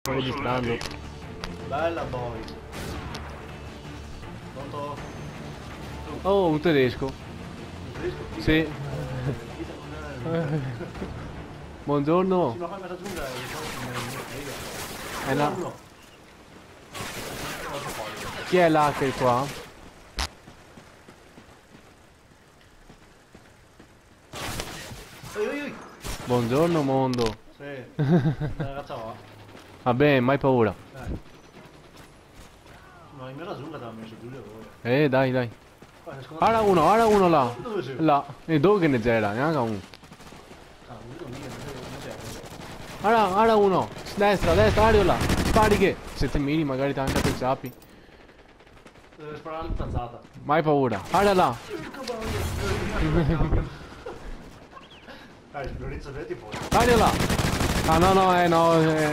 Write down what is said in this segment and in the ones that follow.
Sto registrando. Bella boy. Pronto? Oh, un tedesco. Un tedesco? Sì. Buongiorno. Sì, ma fammi raggiungere È una... Chi è l'hacker qua? Oi. Buongiorno mondo. Sì. Ragazza va. Vabbè, mai paura. Ma in mia raggiunta te l'ha messo Giulio ora. Dai. Secondo Ara uno là. Dove sei? Là. E dove che ne c'era? Neanche uno. Ah, non c'è. Ara uno. Destra, Ario là. Spari che. Se te miri magari ti anche te ciapi. Deve sparare all'intazzata. Mai paura. Ara là. Lorenzo vedi poi. Ario là. Ah no, Come no?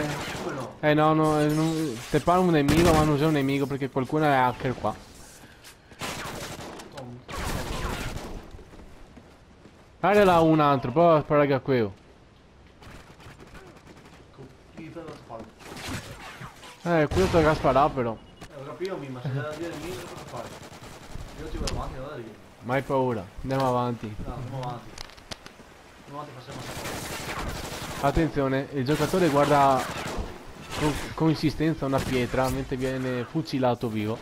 te pare un nemico ma non sei un nemico perché qualcuno è hacker qua. Aria là un altro, poi sparare a quello. Quello tocca sparare però. Ho capito, ma se da dire di cosa fare? Io ti vado avanti, non da dire. Mai paura, andiamo avanti. No, andiamo avanti. Andiamo avanti, passiamo a Attenzione, il giocatore guarda con insistenza una pietra mentre viene fucilato vivo.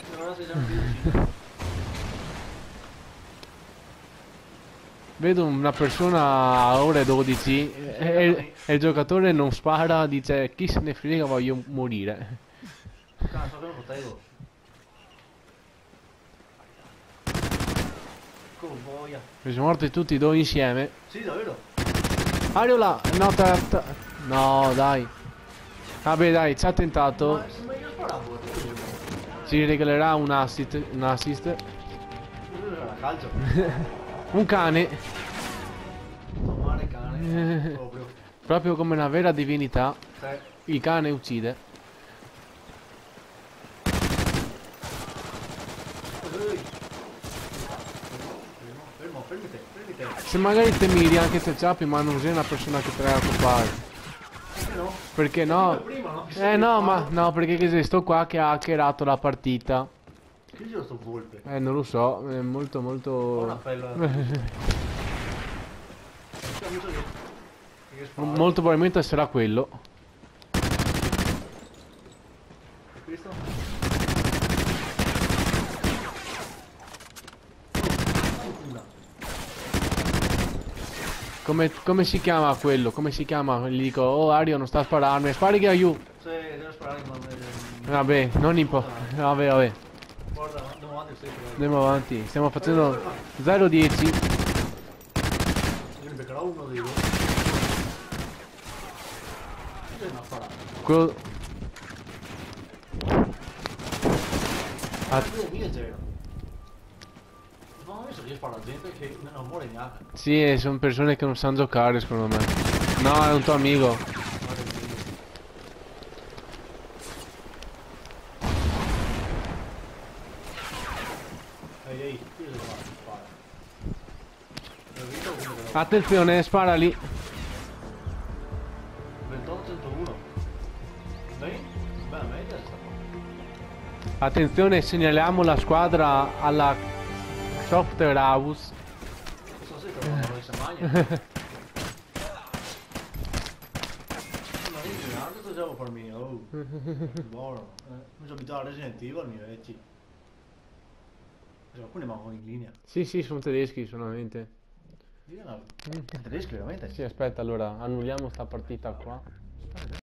Vedo una persona a ore 12 e il giocatore non spara, dice chi se ne frega, voglio morire. Cazzo, che lo proteggo. Come boia. Mi sono morti tutti e due insieme. Sì, davvero? Ario là, no, no dai. Vabbè dai, ci ha tentato. Ma io sparavo. Ci regalerà un assist. Era calcio. Un cane. Tomare cane. Proprio. Proprio come una vera divinità. Il cane uccide. Fermite. Se magari te miri anche se ciapi ma non sei una persona che te la occupare. Perché no? No, perché se sto qua che ha hackerato la partita. Che giro sto volpe? Non lo so, è molto. Un appello. Molto probabilmente sarà quello. E questo? Come si chiama quello? Come si chiama? Gli dico, oh Ario non sta sparando, spari che aiuto. Sì, devo sparare ma Vabbè, non importa. Vabbè. Guarda, andiamo avanti, Andiamo avanti, stiamo facendo 0-10. Io ne beccherò uno dei due. Quello... Non ho visto che io sparo a gente che non muore neanche. Sì, sono persone che non sanno giocare secondo me. No, è un tuo amico. Ehi, io devo fare. Attenzione, spara lì. 28-101. Dai? Beh, meglio sta qua. Attenzione, segnaliamo la squadra alla Software House. Questo sì che non lo sa mai. Ma io sto giocando per me, oh. Buono. Mi sono abituato a Resident Evil, mi vecchi. Alcuni mancano in linea. Sì, sono tedeschi solamente. Tedeschi veramente? Sì, aspetta, allora annulliamo sta partita qua.